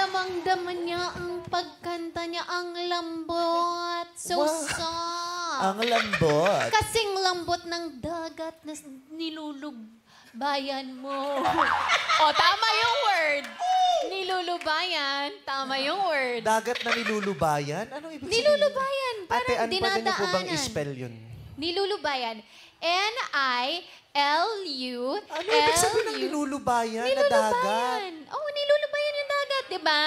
damang-dama niya ang pagkanta niya, ang lambot. So soft. Ang lambot. Kasing lambot ng dagat na nilulubayan mo. Tama yung word. Nilulubayan. Tama yung word. Dagat na nilulubayan? Anong ibig sabihin? Nilulubayan. Parang Ate, pwede niyo po bang dinadaanan. i-spell yun? Nilulubayan. N-I-L-U. Ano ibig sabihin ng nilulubayan na dagat? Nilulubayan yung dagat, di ba?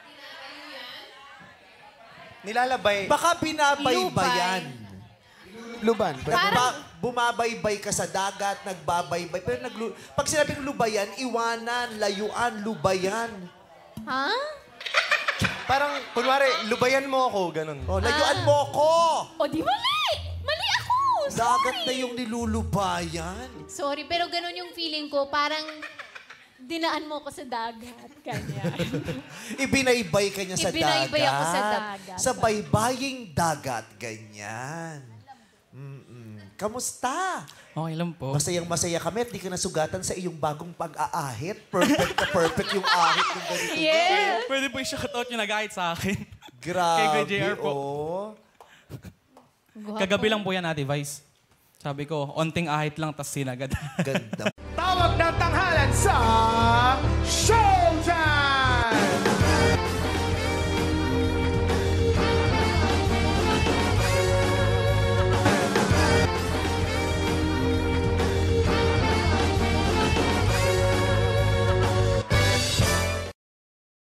Nilalabay. Baka binabaybayan. Luban. Bumabaybay ka sa dagat, nagbabaybay. Pero pag sinabing lubayan, iwanan, layuan, lubayan. Ha? Parang, kunwari, lubayan mo ako, ganun. Layuan mo ko! Di mali! Mali ako! Sorry. Dagat na yung nilulubayan. Sorry, pero ganun yung feeling ko. Parang dinaan mo ko sa dagat. Ganyan. Ibinaybay ka niya sa dagat. Ibinaybay ako sa dagat. Sa baybaying dagat, ganyan. Kamusta? Okay lang po. Masayang-masaya kami at di ka nasugatan sa iyong bagong pag-aahit. Perfect na perfect yung ahit ng ganito. Yeah! Pwede po i-shoutout yung nag-ahit sa akin. Grabe, Kay Kuya JR po. Kagabi lang po yan, Ate Vice. Sabi ko, onting ahit lang, tas sinagad. Ganda. Tawag ng tanghalan sa show!